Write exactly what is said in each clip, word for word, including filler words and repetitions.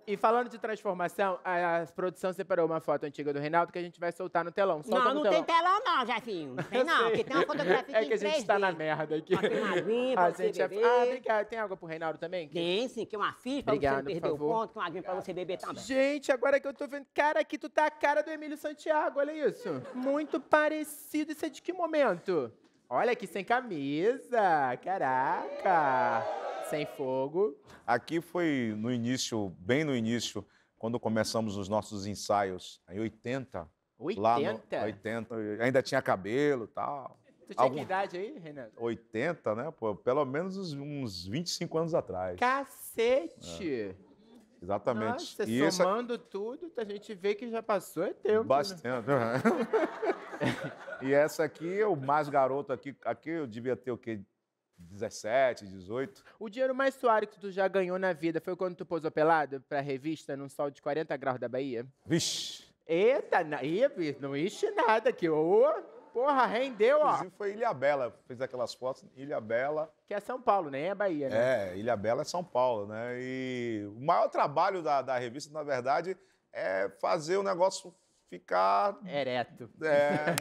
E falando de transformação, a, a produção separou uma foto antiga do Reinaldo que a gente vai soltar no telão. Solta não, no não telão. tem telão não, Jefinho. Não tem não, porque tem uma fotografia É que a gente tá na merda aqui. Uma filmadinha pra a você gente é... beber. Ah, obrigado. Tem água pro Reinaldo também? Tem sim, que é uma ficha pra Obrigado, você não perder por o favor. ponto, que uma aguinha pra você beber também. Gente, agora que eu tô vendo... Cara, aqui tu tá a cara do Emílio Santiago, olha isso. Muito parecido. Isso é de que momento? Olha aqui, sem camisa. Caraca. Sem fogo. Aqui foi no início, bem no início, quando começamos os nossos ensaios, em oitenta. oitenta? Lá no, oitenta. Ainda tinha cabelo e tal. Tu tinha Algum... que idade aí, Renato? oitenta, né? Pô, pelo menos uns, uns vinte e cinco anos atrás. Cacete! É. Exatamente. Nossa, e somando essa... tudo, a gente vê que já passou é tempo. Bastante. Né? E essa aqui, o mais garoto aqui, aqui eu devia ter o quê? dezessete, dezoito. O dinheiro mais suave que tu já ganhou na vida foi quando tu posou pelado pra revista num sol de quarenta graus da Bahia? Vixe! Eita, não, não enche nada aqui. Ô, porra, rendeu, ó. Inclusive foi Ilha Bela, fez aquelas fotos, Ilha Bela. Que é São Paulo, nem é Bahia, né? É, Ilha Bela é São Paulo, né? E o maior trabalho da, da revista, na verdade, é fazer o negócio ficar... Ereto. É...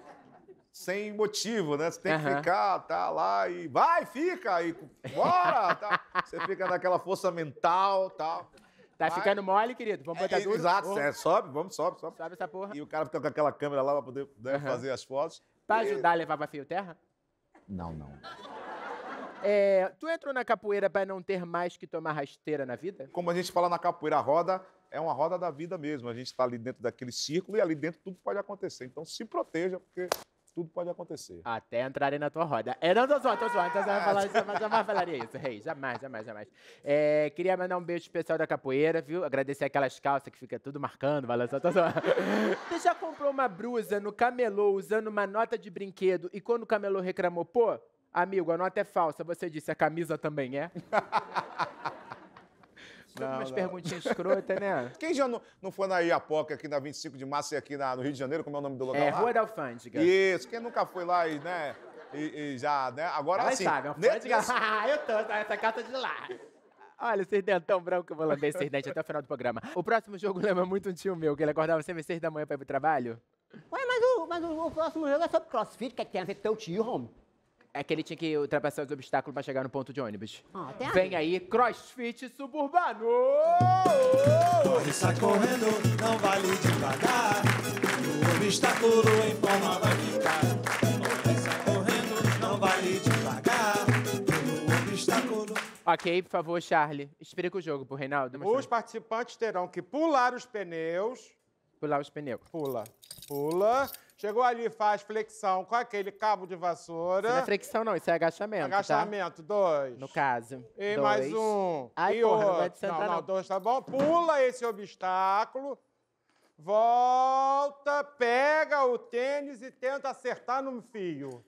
sem motivo, né? Você tem que uhum. ficar, tá lá e vai, fica, e bora, tá? Você fica naquela força mental, tal. Tá vai. ficando mole, querido? Vamos botar é, duro? Exato, é, sobe, vamos, sobe, sobe. Sobe essa porra. E o cara fica com aquela câmera lá pra poder né, uhum. fazer as fotos. Pra e... ajudar, levava fio terra? Não, não. É, tu entrou na capoeira pra não ter mais que tomar rasteira na vida? Como a gente fala na capoeira, a roda é uma roda da vida mesmo. A gente tá ali dentro daquele círculo e ali dentro tudo pode acontecer. Então se proteja, porque... tudo pode acontecer. Até entrarem na tua roda. É, não, tô zoando, tô zoando. Então, jamais, falar, jamais, jamais falaria isso, rei. Jamais, jamais, jamais. É, queria mandar um beijo especial da capoeira, viu? Agradecer aquelas calças que fica tudo marcando, balançando. Tô zoando. Você já comprou uma blusa no camelô usando uma nota de brinquedo e quando o camelô reclamou, pô, amigo, a nota é falsa, você disse, a camisa também é? Não, umas não. perguntinhas escrotas, né? Quem já não, não foi na Iapoca, aqui na vinte e cinco de março e aqui na, no Rio de Janeiro, como é o nome do lugar é, lá? Rua da Alfândega. Isso, quem nunca foi lá e, né, e, e já, né, agora Ela assim... sabe, Alfândega, nesse... ah, eu tô, essa carta de lá. Olha, esses dentão branco, eu vou lamber esses dentes até o final do programa. O próximo jogo lembra muito um tio meu, que ele acordava sempre às seis da manhã pra ir pro trabalho. Ué, mas o, mas o, o próximo jogo é sobre crossfit, que, é que tem a ver com teu tio, homem. É que ele tinha que ultrapassar os obstáculos pra chegar no ponto de ônibus. Ah, tem Vem aí, CrossFit Suburbano! Corre, sai correndo, não vale devagar. O obstáculo em forma vai ficar. Corre, sai correndo, não vale devagar. O obstáculo... Ok, por favor, Charlie, explica o jogo pro Reinaldo. Os participantes terão que pular os pneus. Pular os pneus. Pula, pula. Chegou ali, faz flexão com aquele cabo de vassoura. Isso não é flexão, não. Isso é agachamento, Agachamento, tá? dois. No caso. E dois. mais um. Ai, e porra, outro. não vai de sentar, não, não, não. dois tá bom. Pula esse obstáculo. Volta, pega o tênis e tenta acertar no fio.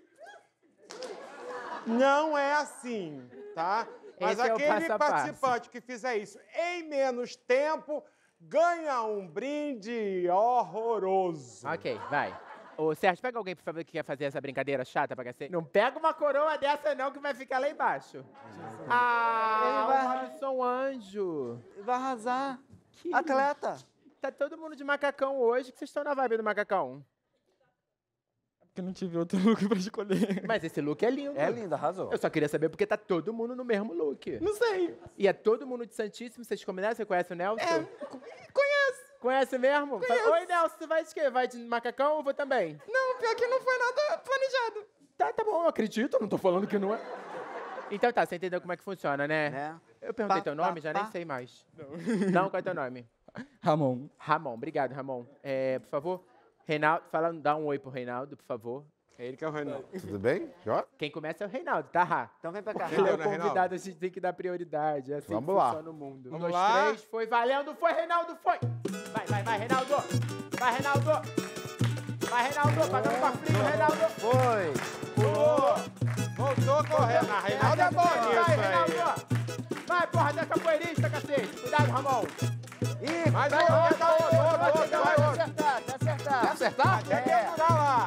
Não é assim, tá? Mas Esse é o aquele passo a passo. participante que fizer isso em menos tempo ganha um brinde horroroso. Ok, vai. Ô, Sérgio, pega alguém, por favor, que quer fazer essa brincadeira chata pra cacete. Não pega uma coroa dessa, não, que vai ficar lá embaixo. Ah, Ele vai- o Robson Anjo. Vai arrasar. Que- Atleta. Tá todo mundo de macacão hoje, que vocês estão na vibe do macacão. Porque não tive outro look pra escolher. Mas esse look é lindo. É lindo, arrasou. Eu só queria saber porque tá todo mundo no mesmo look. Não sei. E é todo mundo de Santíssimo, vocês combinaram? Você conhece o Nelson? É, conheço. Conhece mesmo? Conheço. Oi, Nelson, você vai de quê? Vai de macacão ou vou também? Não, pior que não foi nada planejado. Tá, tá bom, eu acredito, não tô falando que não é. Então tá, você entendeu como é que funciona, né? Né? Eu perguntei Pá, teu nome, pá, já pá. nem sei mais. Não. Não, qual é teu nome? Ramon. Ramon, obrigado, Ramon. É, por favor, Reinaldo, fala, dá um oi pro Reinaldo, por favor. É ele que é o Reinaldo. Tudo bem? Já? Quem começa é o Reinaldo, tá, Rá? Então vem pra cá. Ele é o Reinaldo, né, convidado, Reinaldo? a gente tem que dar prioridade. É assim Vamos que lá. funciona o mundo. Vamos um, dois, lá. três, foi, valendo, foi, Reinaldo, foi! Vai, vai, vai, Reinaldo! Vai, Reinaldo! Vai, Reinaldo, pagando cofrinho, Reinaldo! Foi. Pulou. Voltou correndo. A Reinaldo é bom Vai, nisso aí. Reinaldo! Vai, porra, da capoeirista, cacete! Cuidado, Ramon! Ih, Mais um, vai, vai, outro, vai, outro, vai, outro, vai, outro, vai, vai outro. acertar, vai acertar. Vai acertar? Até que É. entrar lá.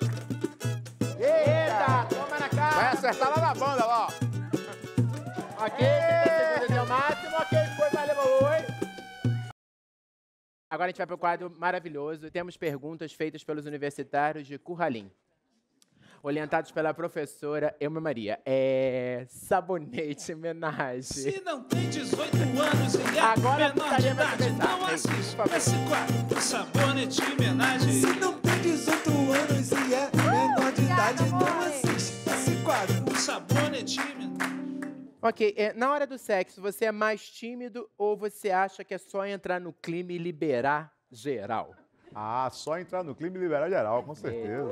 Eita, toma na cara! Vai acertar lá na banda, lá, ó. Ok, trinta segundos é o máximo, ok, foi, valeu, oi! Agora a gente vai pro quadro maravilhoso. Temos perguntas feitas pelos universitários de Curralim. Orientados pela professora Elma Maria. É... Sabonete, homenagem. Se não tem dezoito anos e é Agora a menor de putaria vai idade, começar. não Ei, assiste. por favor. S quatro, sabonete, homenagem. Se não tem dezoito anos e é menor de idade, não amor. assiste. S quatro. Sabonete, homenagem. Ok, é, na hora do sexo, você é mais tímido ou você acha que é só entrar no clima e liberar geral? Ah, só entrar no clima e liberar geral, com certeza.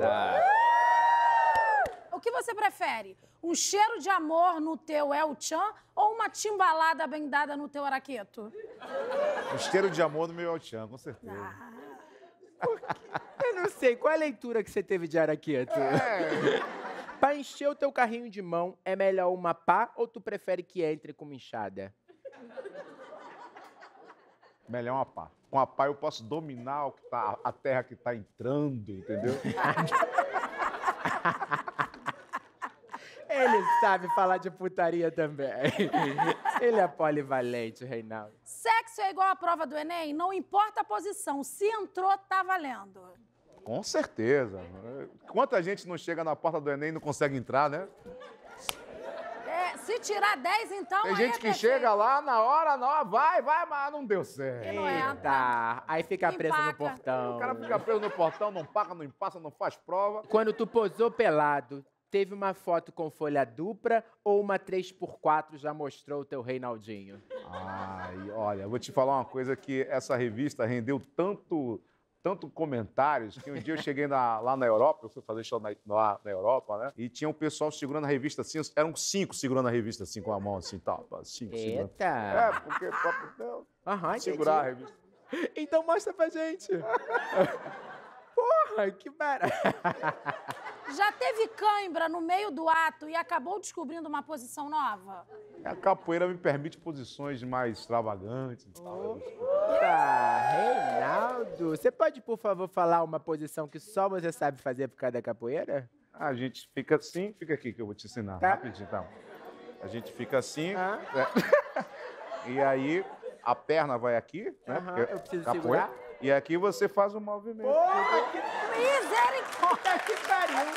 O que você prefere? Um cheiro de amor no teu El Chan ou uma timbalada bem dada no teu araqueto? O cheiro de amor no meu El-Chan, com certeza. Eu não sei, qual é a leitura que você teve de araqueto? Pra encher o teu carrinho de mão, é melhor uma pá ou tu prefere que entre com uma enxada? Melhor uma pá. Com a pá eu posso dominar o que tá, a terra que tá entrando, entendeu? Ele sabe falar de putaria também. Ele é polivalente, Reinaldo. Sexo é igual à prova do Enem? Não importa a posição, se entrou, tá valendo. Com certeza. Quanta gente não chega na porta do Enem e não consegue entrar, né? É, se tirar dez, então. Tem aí gente é que perfeito. chega lá na hora, não, vai, vai, mas não deu certo. E não entra. Eita, aí fica preso no Empaca. portão. O cara fica preso no portão, não paga, não passa, não faz prova. Quando tu posou pelado, teve uma foto com folha dupla ou uma três por quatro já mostrou o teu Reinaldinho? Ai, olha, eu vou te falar uma coisa que essa revista rendeu tanto, tanto comentários que um dia eu cheguei na- lá na Europa, eu fui fazer show na, lá na Europa, né? E tinha um pessoal segurando a revista assim, eram cinco segurando a revista assim com a mão assim, tal, cinco segurando. Eita. É, porque pra poder Aham, segurar a entendi. revista. Então mostra pra gente. Porra, que barato. Já teve cãibra no meio do ato e acabou descobrindo uma posição nova? A capoeira me permite posições mais extravagantes e tal. Tá, Reinaldo, você pode, por favor, falar uma posição que só você sabe fazer por causa da capoeira? A gente fica assim, fica aqui que eu vou te ensinar, Tá. rapidinho, então. A gente fica assim, Ah. é. E aí a perna vai aqui, né? Aham, porque eu preciso capoeira, segurar. E aqui você faz o movimento. Porra, que Misericórdia! que pariu!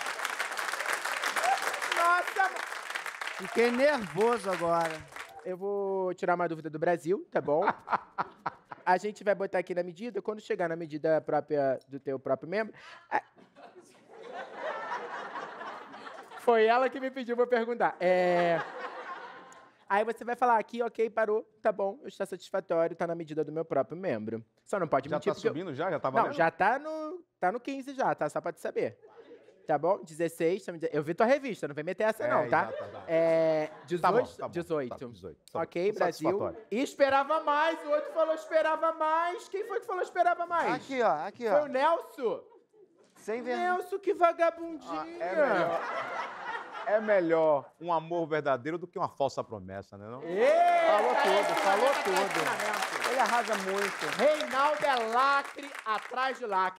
Nossa, Fiquei nervoso agora. eu vou tirar uma dúvida do Brasil, tá bom? A gente vai botar aqui na medida, quando chegar na medida própria do teu próprio membro... a- Foi ela que me pediu pra perguntar. É... Aí você vai falar aqui, ok, parou, tá bom, está satisfatório, tá na medida do meu próprio membro. Só não pode Já mentir tá porque eu- subindo já? Já tá valendo? Não, já tá no, tá no quinze já, tá? Só pra te saber. Tá bom? dezesseis, tá me diz- eu vi tua revista, não vem meter essa É, não, tá? exato, tá. É, Tá bom, dezoito, tá bom, dezoito. tá, dezoito. Tá bom. Ok, Tô Brasil. satisfatório. E esperava mais, o outro falou esperava mais. Quem foi que falou esperava mais? Aqui, ó, aqui, Foi ó. o Nelson? Sem ver. Nelson, que vagabundinha. É melhor, é melhor um amor verdadeiro do que uma falsa promessa, né? Não? Eita, Falou tudo, esse falou maluco é tudo. relacionamento. Ele arrasa muito. Reinaldo é lacre atrás de lacre.